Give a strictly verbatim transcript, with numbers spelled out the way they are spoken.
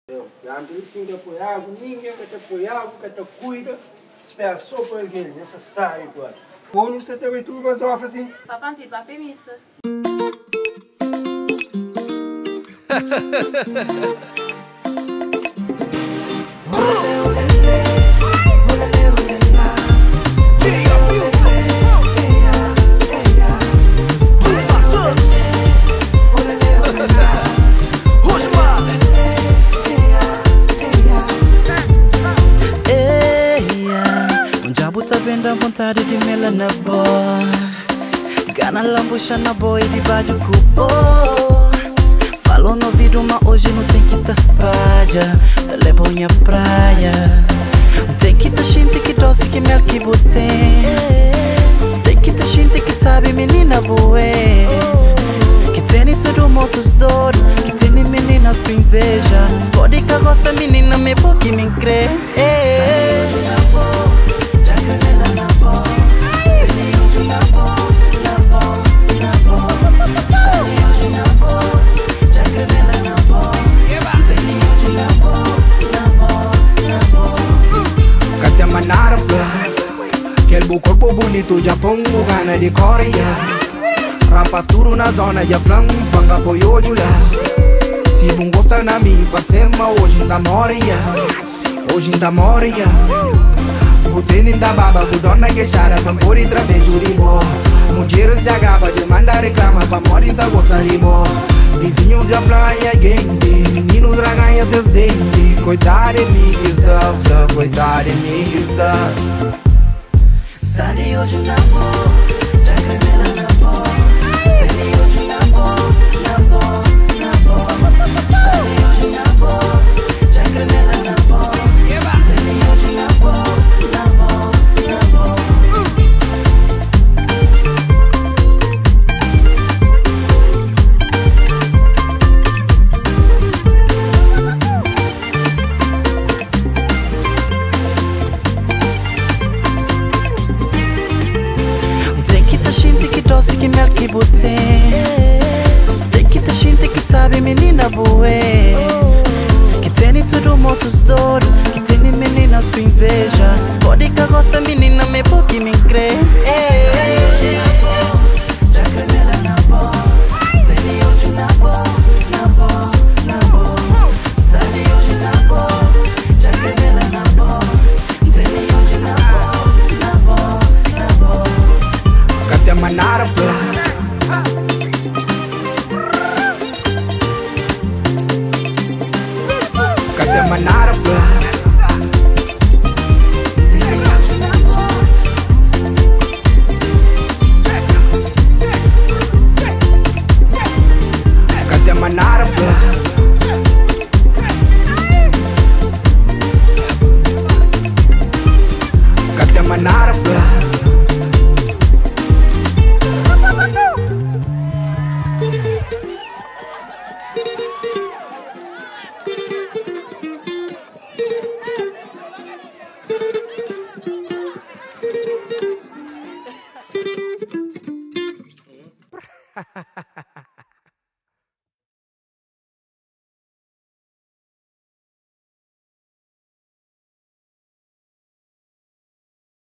Já não sim que apoiar, ninguém vai te apoiar, vai te cuida, espera só por alguém, necessário agora. Quando você também tudo vai só assim? Papai, não tem permissa. Sabendo a vontade de mela na boa, gana lambucha na boa e de baixo cubo. Falou no ouvido, mas hoje não tem que tá espalha. Tá levou minha praia. Tem que tá gente que doce que mel que botei. Tem que tá gente que sabe menina boa. Que tem tudo moços douro. Que tem meninas com inveja. Escolhe que gosta menina me pouco me crê. O corpo bonito, Japão, Gana de Coreia. Rampas tudo na zona de flam, panga apoio de lá. Se não gosta na mim, passema hoje da Moria. Hoje da Moria. O tênis da baba, o dona que chara, pampor e travejo de boa. Mulheres de agaba, de mandar reclama, pra morir sa gosta de boa. Vizinhos de praia, gente, meninos draganha seus dentes. Coitado de mim que está, coitado de mim que está. Sali hoje na boa, já canela na boa. Sali hoje na boa, na boa, na boa. Sali hoje na boa, já canela na boa. Sali hoje na boa, na boa, na boa. Doce que mel que botei. Tem que ter gente que sabe menina boa. Que tem tudo moços douro. Que tem meninas com inveja. Escolhe que gosta menina me pouco me crê. Já canela na boa. Sali hoje na boa, na boa, na boa. Sali hoje na boa. Já canela na boa. Sali hoje na boa, na boa, na boa. Cadê a manara flor? Cadê a manara flor? Cadê a manara flor? Cadê a manara flor? Ha ha.